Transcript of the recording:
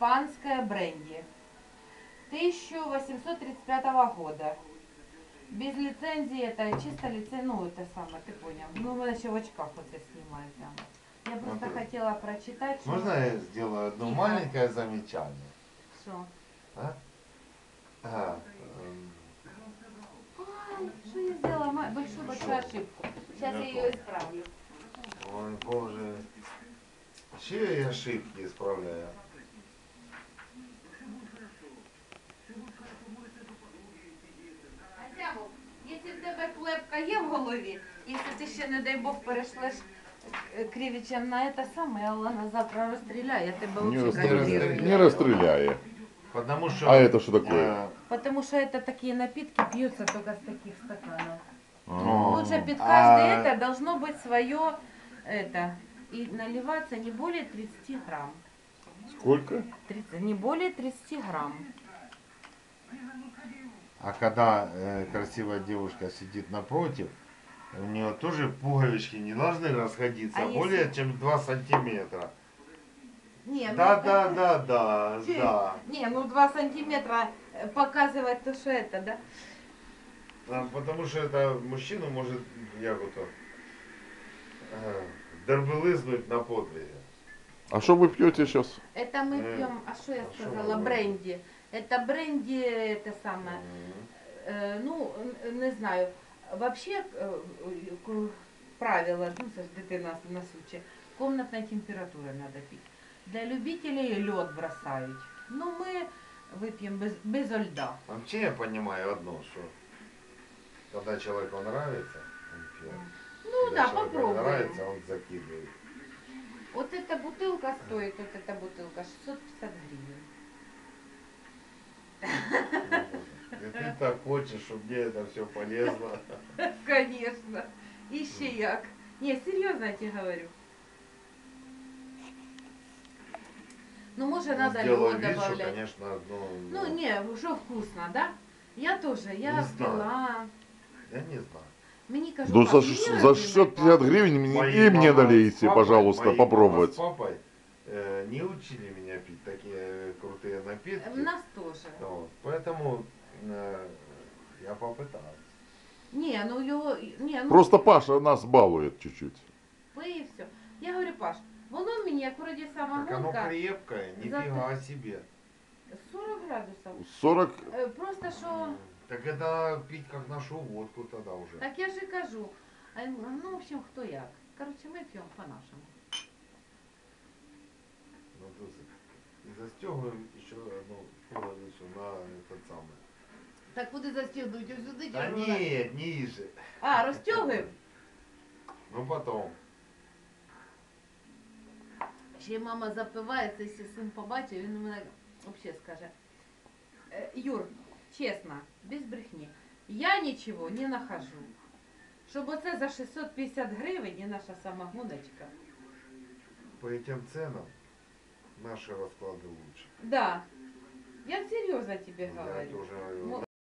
испанское бренди. 1835 года. Без лицензии, это чисто лицензия, ну это самое, ты понял. Ну мы еще в очках вот я снимаю прямо. Я просто хотела прочитать. Что... Можно я сделаю одно Тихо. маленькое замечание? Что? А? А, Ай, что я сделала? Большую ошибку. Сейчас я ее исправлю. ой, боже. Чьи я ошибки исправляю? Артему, якщо в тебе клепка є в голові, якщо ти ще, не дай Бог, перешлеш Кривичем на это саме, Алана завтра розстріляє, я тебе Не, вообще расстреляет. не расстреляє. Потому что... А это что такое? Потому что это такие напитки пьются только с таких стаканов. А. Лучше под каждый это должно быть свое это. И наливаться не более 30 грамм. Сколько? 30, не более 30 грамм. А когда красивая девушка сидит напротив, у нее тоже пуговички не должны расходиться А более если- чем 2 сантиметра. Не, Да. Не, ну 2 сантиметра показывать то, что это, да? Потому что это мужчину может, як ото, дербелизнуть на подвиги. А что вы пьете сейчас? Это мы пьем, а что я а что сказала, мы бренди. Это бренди, это самое, ну, не знаю. Вообще, правило, ну, це ж дитина нас учить, комнатная температура надо пить. Для любителей лед бросают. Ну, мы выпьем без льда. Вообще я понимаю одно, что когда человеку нравится, он пьет. Ну Когда да, человеку не попробуем. нравится, он закидывает. Вот эта бутылка стоит, вот эта бутылка 650 гривен. И ты так хочешь, чтобы мне это все полезло. Конечно. Еще як. Не, серьезно я тебе говорю. Ну, может, надо Сделаю лед вид, что, добавлять. конечно, одно... Ну, не, уже вкусно, да? Я тоже, я Не знаю. пила. Я не знаю. Мне кажется, Ну, пап, за, не за разливай, 650 пап. гривен Мои и мне мама с налейте, папой- пожалуйста, мои попробовать. мама с папой не учили меня пить такие крутые напитки. У нас тоже. Вот. Поэтому я попытался. Не, ну его, не, ну Просто Паша нас балует чуть-чуть. пий і все. Я говорю, Паш, воно мені, як вроді Так оно самогонка, крепкое, нифига себе. 40 градусов. 40? Просто що, Так это пить как нашу водку тогда уже. так я ж і кажу. А він, ну, в общем, хто як. Короче, ми п'ємо по-нашому. Ну, то есть, и застегиваем еще одну пуговицу на этот самый. Так куди застігнуть? Ось сюди Да тягнуть? нет, ниже. А, розтягуємо? Ну потом. Ще й мама запивається, якщо син побачить, він мене взагалі скаже. Юр, чесно, без брехні, я нічого не нахожу. Щоб оце за 650 гривень і наша самогоночка. По этим ценам наши расклады лучше. Да, я серйозно тебе Я говорю. тоже говорю. Ну,